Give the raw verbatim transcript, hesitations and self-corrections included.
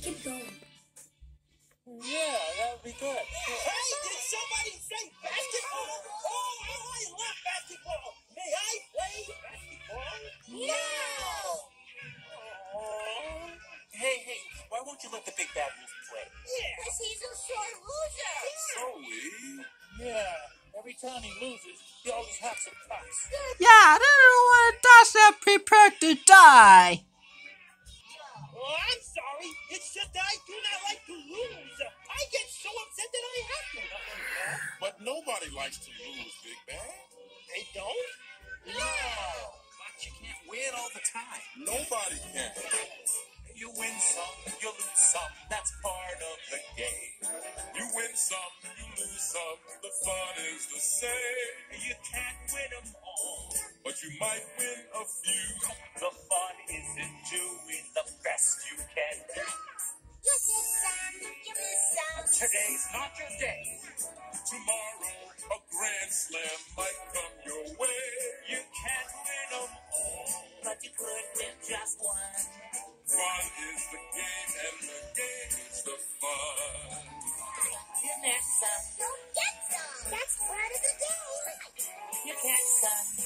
keep going. Yeah, that would be good. Hey, did somebody say basketball? Oh, I love basketball. May I play basketball? No! Oh. Hey, hey, why won't you let the big bad wolf play? Yeah. Because he's a sore loser. Zoe? Yeah, every time he loses, he always has some cuts. Yeah, I don't want to die, prepared to die. Oh, I'm sorry. It's just I do not like to lose. I get so upset that I have to. But nobody likes to lose, Big Bad. They don't? No! But you can't win all the time. Nobody can. You win some, you lose some, that's part of the game. You win some, you lose some, the fun is the same. You can't win them all. But you might win a few. The fun is in doing the best you can do. You get some, you miss some. Today's not your day. Tomorrow, a grand slam might come your way. You can't win them all, but you could win just one. Fun is the game, and the game is the fun. You miss some, Don't get some. That's part of the game. you catch some,